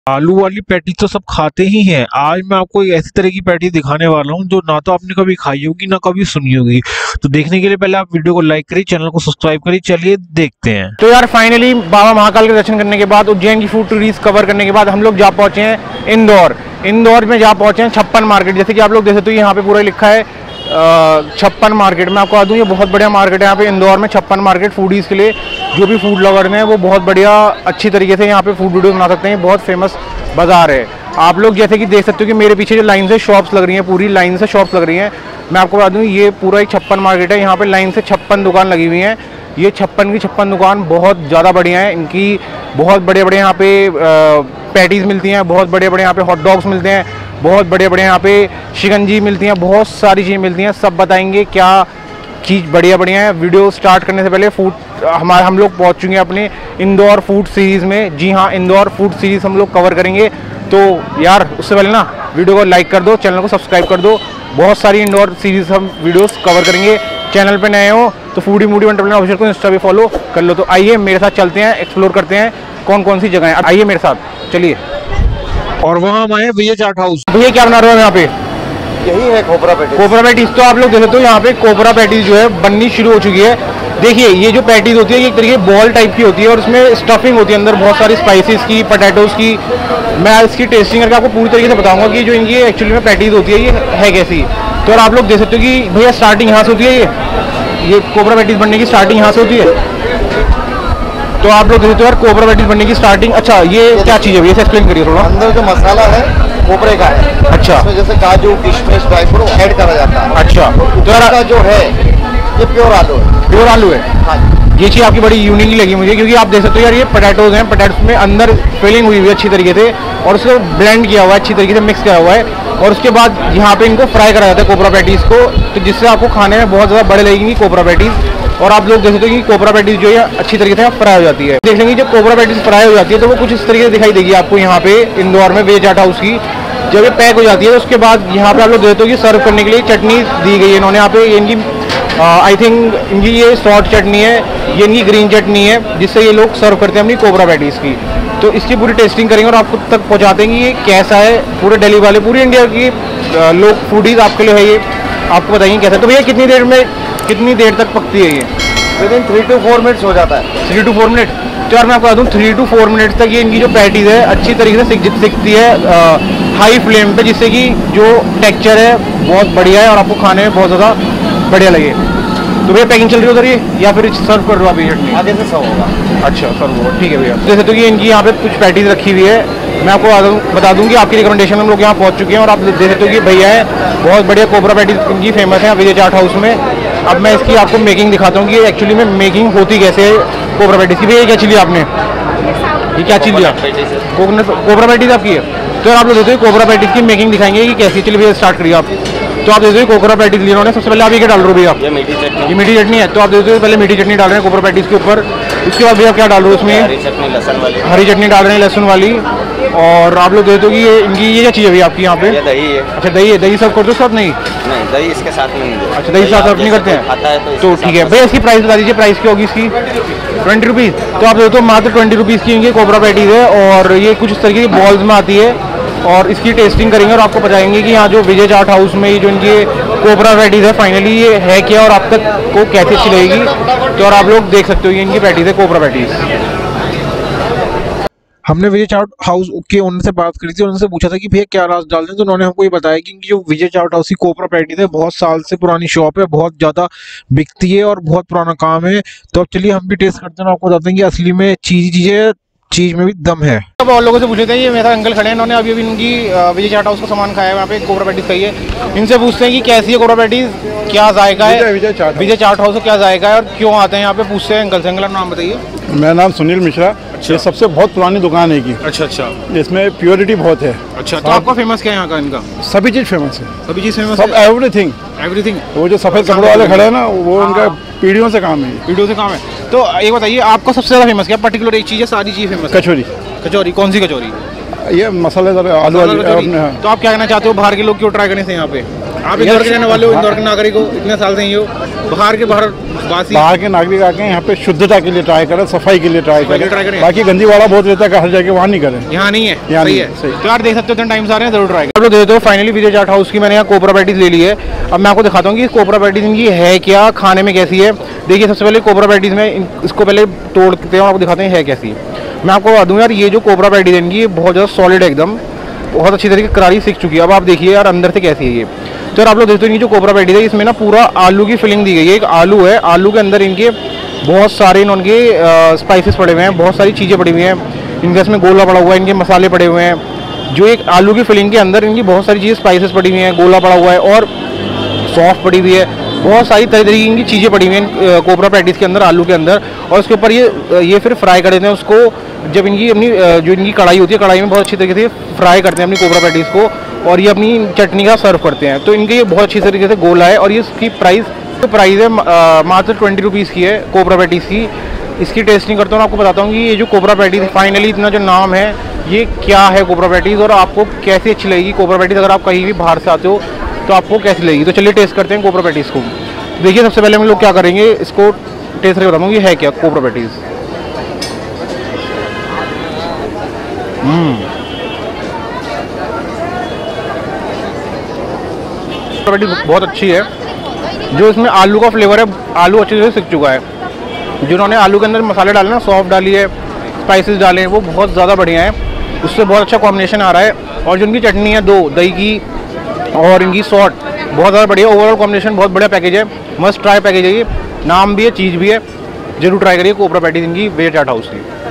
आलू वाली पैटी तो सब खाते ही हैं। आज मैं आपको एक ऐसी तरह की पैटी दिखाने वाला हूँ जो ना तो आपने कभी खाई होगी ना कभी सुनी होगी। तो देखने के लिए पहले आप वीडियो को लाइक करिए, चैनल को सब्सक्राइब करिए। चलिए देखते हैं। तो यार फाइनली बाबा महाकाल के दर्शन करने के बाद, उज्जैन की फूड टूरिस्ट कवर करने के बाद हम लोग जा पहुंचे हैं इंदौर में जा पहुंचे हैं छप्पन मार्केट। जैसे कि आप लोग देख सकते हो यहाँ पे पूरा लिखा है छप्पन मार्केट। मैं आपको बता दूँ ये बहुत बढ़िया मार्केट है यहाँ पे इंदौर में। छप्पन मार्केट फूडीज के लिए जो भी फूड लवर हैं वो बहुत बढ़िया अच्छी तरीके से यहाँ पे फूड वीडियो बना सकते हैं। बहुत फेमस बाजार है। आप लोग जैसे कि देख सकते हो कि मेरे पीछे जो लाइन से शॉप्स लग रही हैं, पूरी लाइन से शॉप्स लग रही हैं। मैं आपको बता दूँ ये पूरा एक छप्पन मार्केट है। यहाँ पे लाइन से 56 दुकान लगी हुई हैं। ये 56 की 56 दुकान बहुत ज़्यादा बढ़िया है। इनकी बहुत बड़े बड़े यहाँ पे पैटीज़ मिलती हैं, बहुत बड़े बड़े यहाँ पे हॉट डॉग्स मिलते हैं, बहुत बड़े बड़े यहाँ पे शिकंजी मिलती हैं, बहुत सारी चीज़ें मिलती हैं। सब बताएंगे क्या चीज़ बढ़िया बढ़िया है। वीडियो स्टार्ट करने से पहले हम लोग पहुँच चुके हैं अपने इंदौर फूड सीरीज़ में। जी हाँ, इंदौर फूड सीरीज़ हम लोग कवर करेंगे। तो यार उससे पहले ना वीडियो को लाइक कर दो, चैनल को सब्सक्राइब कर दो। बहुत सारी इंदौर सीरीज़ हम वीडियोस कवर करेंगे। चैनल पे नए हो तो फूडी मूडी वन ऑफिशियल को इंस्टा पे फॉलो कर लो। तो आइए मेरे साथ चलते हैं, एक्सप्लोर करते हैं कौन कौन सी जगह है। आइए मेरे साथ, चलिए। और वहाँ हम आए भैया चाट हाउस। भैया क्या बना रहे हो यहाँ पे? यही है कोबरा पैटीज। Cobra patties. तो आप लोग देख सकते हो यहाँ पे कोबरा पैटीज जो है बननी शुरू हो चुकी है। देखिए ये जो पैटीज होती है ये एक तरीके बॉल टाइप की होती है और इसमें स्टफिंग होती है अंदर बहुत सारी स्पाइसेस की, पोटैटोज की। मैं इसकी टेस्टिंग करके आपको पूरी तरीके से बताऊंगा कि जो इनकी एक्चुअली में पैटीज होती है ये है कैसी। तो और आप लोग देख सकते हो कि भैया स्टार्टिंग यहाँ से होती है। ये कोबरा पैटीज बनने की स्टार्टिंग यहाँ से होती है। तो आप लोग देख सकते हो यार कोबरा पैटीज बनने की स्टार्टिंग। अच्छा ये क्या चीज़ है भैया, एक्सप्लेन करिए थोड़ा। अंदर जो मसाला है कोबरे का है। अच्छा। इसमें जैसे काजू, किशमिश, ड्राई फ्रूट ऐड करा जाता है। अच्छा। तो इसका जो है ये प्योर आलू है। प्योर आलू है। हाँ। ये चीज़ आपकी बड़ी यूनिक लगी मुझे, क्योंकि आप देख सकते हो यार ये पोटैटोज हैं। पोटैटोज में अंदर फिलिंग हुई हुई है अच्छी तरीके से और उसको ब्लेंड किया हुआ है, अच्छी तरीके से मिक्स किया हुआ है। और उसके बाद यहाँ पे इनको फ्राई करा जाता है कोबरा पैटीज को, तो जिससे आपको खाने में बहुत ज़्यादा बड़े लगेंगी कोबरा पैटीज। और आप लोग देख सकते हो कि कोबरा पैटीज जो है अच्छी तरीके से फ्राई हो जाती है। देख लेंगे जब कोबरा पैटीज फ्राई हो जाती है तो वो कुछ इस तरीके से दिखाई देगी आपको यहाँ पे इंदौर में वेज चाट हाउस की। जब ये पैक हो जाती है तो उसके बाद यहाँ पे आप लोग देखते हो कि सर्व करने के लिए चटनी दी गई है इन्होंने यहाँ पे। इनकी आई थिंक इनकी ये सॉल्ट चटनी है, ये इनकी ग्रीन चटनी है, जिससे ये लोग सर्व करते हैं अपनी कोबरा पैटीज की। तो इसकी पूरी टेस्टिंग करेंगे और आपको तक पहुँचाते हैं कि ये कैसा है। पूरे दिल्ली वाले, पूरी इंडिया की लोग फूडीज आपके लिए है ये, आपको बताएंगे कैसा। तो भैया कितनी देर तक पकती है ये? विदिन 3 to 4 मिनट्स हो जाता है। 3 to 4 मिनट। तो यार मैं आपको बता दूँ 3 to 4 मिनट तक ये इनकी जो पैटीज है अच्छी तरीके से सिकती है हाई फ्लेम पे, जिससे कि जो टेक्सचर है बहुत बढ़िया है और आपको खाने में बहुत ज़्यादा बढ़िया लगे। तो भैया पैकिंग चल रही है उधर ये, या फिर सर्व कर दो आप ये चटनी? आगे से सर्व होगा। अच्छा सर्व होगा, ठीक है भैया। जैसे तो कि इनकी यहाँ पे कुछ पैटीज रखी हुई है। मैं आपको बता दूँ कि आपकी रिकमेंडेशन में हम लोग यहाँ पहुँच चुके हैं और आप देख सकते हो कि भैया है बहुत बढ़िया कोबरा पैटीज इनकी फेमस है विजय चाट हाउस में। अब मैं इसकी आपको मेकिंग दिखाता हूँ कि एक्चुअली में मेकिंग होती कैसे है कोबरा पैटीज की। भैया क्या चीज़ लिया आपने? ये क्या चीज़ लिया? कोबरा पैटीज आपकी है। तो आप लोग देखते हो कोबरा पैटीज की मेकिंग दिखाएंगे कि कैसी। चलिए भैया स्टार्ट करिए आप। तो आप देखते हो कोबरा पैटीज लिए उन्होंने। सबसे पहले आप ये क्या डाल रहे हो भैया? ये मीठी चटनी। ये मीठी चटनी है। तो आप देखते हो पहले मीठी चटनी डाल रहे हैं कोबरा पैटीज के ऊपर। उसके बाद भैया क्या डाल रहे हो उसमें? हरी चटनी लहसुन वाली। हरी चटनी डाल रहे हैं लहसुन वाली। और आप लोग देखते हो कि ये इनकी ये क्या चीज़ है भैया आपकी यहाँ पे? ये दही है। अच्छा दही है। दही सर्व करते हो साथ? नहीं दही इसके साथ में नहीं। अच्छा दही साथ सर्व नहीं करते हैं? खाता है तो ठीक है भैया। इसकी प्राइस बता दीजिए, प्राइस क्या होगी इसकी? 20 रुपीज़। तो आप देखो मात्र 20 रुपीज़ की इनकी कोबरा पैटीज है और ये कुछ इस तरीके की बॉल्स में आती है और इसकी टेस्टिंग करेंगे और आपको बताएंगे कि यहाँ जो विजय चाट हाउस में ये जो इनकी कोबरा पैटीज है फाइनली ये है क्या और आप तक को कैसे अच्छी लगेगी। तो और आप लोग देख सकते हो ये इनकी पैटीज है कोबरा पैटीज। हमने विजय चाट हाउस के ओनर से बात करी थी, उनसे पूछा था कि भैया क्या राज डाल दें। तो उन्होंने हमको ये बताया कि इनकी जो विजय चाट हाउस की कोबरा पैटीज है बहुत साल से पुरानी शॉप है, बहुत ज़्यादा बिकती है और बहुत पुराना काम है। तो अब चलिए हम भी टेस्ट करते हैं, आपको बताते हैं कि असली में चीज़ में भी दम है। अब और लोगों से पूछते हैं, ये मेरा अंकल खड़े हैं, इन्होंने अभी इनकी विजय चाट हाउस का सामान खाया है, वहाँ पे कोबरा पैटीज खाई है। इनसे पूछते हैं कि कैसी है कोबरा पैटीज, क्या जायका है विजय चाट हाउस का, क्या जायका है और क्यों आते हैं यहाँ पे। पूछते हैं अंकल से। अंकल नाम बताइए। मेरा नाम सुनील मिश्रा। अच्छा। ये सबसे बहुत पुरानी दुकान है की। अच्छा अच्छा। इसमें प्योरिटी बहुत है। अच्छा। तो आपका फेमस क्या है यहाँ का? इनका सभी चीज़ फेमस है। सभी चीज़ फेमस सब एवरीथिंग। वो जो सफ़ेद कपड़ों वाले खड़े हैं ना, वो उनका पीढ़ियों से काम है। पीढ़ियों से काम है। तो एक बताइए आपका सबसे ज़्यादा फेमस क्या? पर्टिकुलर एक चीज़ है, सारी चीज़ फेमस? कचौरी। कचौरी कौन सी कचौरी? ये मसालेदार आलू वाली। तो आप क्या कहना चाहते हो बाहर के लोग क्यों ट्राई करने से यहाँ पे? आप इंदौर के रहने वाले हो, इंदौर के नागरिक हो, इतने साल से ही हो, बाहर वासी बाहर के नागरिक आके यहाँ पे शुद्धता के लिए ट्राई करें, सफाई के लिए ट्राई करें। बाकी गंदीवाड़ा बहुत रहता है, हर जगह वहाँ नहीं करें, यहाँ नहीं है। यहाँ सही नहीं है, सही। तो यार देख सकते हो इतने टाइम से आ रहे हैं, जरूर ट्राई करें। आप लोग देखते हो फाइनली विजय चाट हाउस की मैंने यहाँ कोबरा पैटीज ले ली है। अब मैं आपको दिखाता हूँ कि कोबरा पैटीज इनकी है क्या, खाने में कैसी है। देखिए सबसे पहले कोबरा पैटीज में इसको पहले तोड़ते हैं और आपको दिखाते हैं है कैसी। मैं आपको बता दूँ यार, ये जो कोबरा पैटीज है इनकी बहुत ज़्यादा सॉलिड है, एकदम बहुत अच्छी तरीके करारी सीख चुकी है। अब आप देखिए यार अंदर से कैसी है ये। तो यार आप लोग देखते हो इनकी जो कोबरा पैटीज है इसमें ना पूरा आलू की फिलिंग दी गई है। एक आलू है, आलू के अंदर इनके बहुत सारे इनके स्पाइसेस पड़े हुए हैं, बहुत सारी चीज़ें पड़ी हुई हैं। इनके इसमें गोला पड़ा हुआ है, इनके मसाले पड़े हुए हैं। जो एक आलू की फिलिंग के अंदर इनकी बहुत सारी चीज़ें स्पाइसेस पड़ी हुई हैं, गोला पड़ा हुआ है और सॉस पड़ी हुई है, बहुत सारी तरह तरीके की चीज़ें पड़ी हुई हैं कोबरा पैटीज के अंदर, आलू के अंदर। और उसके ऊपर ये फिर फ्राई कर देते हैं उसको। जब इनकी अपनी जो इनकी कढ़ाई होती है, कढ़ाई में बहुत अच्छी तरीके से फ्राई करते हैं अपनी कोबरा पैटीज को, और ये अपनी चटनी का सर्व करते हैं। तो इनके ये बहुत अच्छी तरीके से गोला है। और ये इसकी प्राइस है मात्र 20 रुपीज़ की है कोबरा पैटीज की। इसकी टेस्टिंग करता हूँ, आपको बताता हूँ कि ये जो कोबरा पैटीज फाइनली इतना जो नाम है ये क्या है कोबरा पैटीज, और आपको कैसी अच्छी लगेगी कोबरा पैटीज। अगर आप कहीं भी बाहर से आते हो तो आपको कैसी लगेगी। तो चलिए टेस्ट करते हैं कोबरा पैटीज को। देखिए सबसे पहले हम लोग क्या करेंगे, इसको टेस्ट करके बताऊँ ये है क्या कोबरा पैटीज। पैटीज बहुत अच्छी है। जो इसमें आलू का फ्लेवर है, आलू अच्छे से सीख चुका है। जिन्होंने आलू के अंदर मसाले डाले ना, सौंफ डाली है, स्पाइसेस डाले हैं, वो बहुत ज़्यादा बढ़िया है। उससे बहुत अच्छा कॉम्बिनेशन आ रहा है। और जो इनकी चटनी है दो, दही की और इनकी सॉल्ट, बहुत ज़्यादा बढ़िया। ओवरऑल कॉम्बिनेशन बहुत बढ़िया पैकेज है, मस्ट ट्राई पैकेज है ये। नाम भी है, चीज़ भी है, जरूर ट्राई करिए कोबरा पैटीज इनकी विजय चाट हाउस की।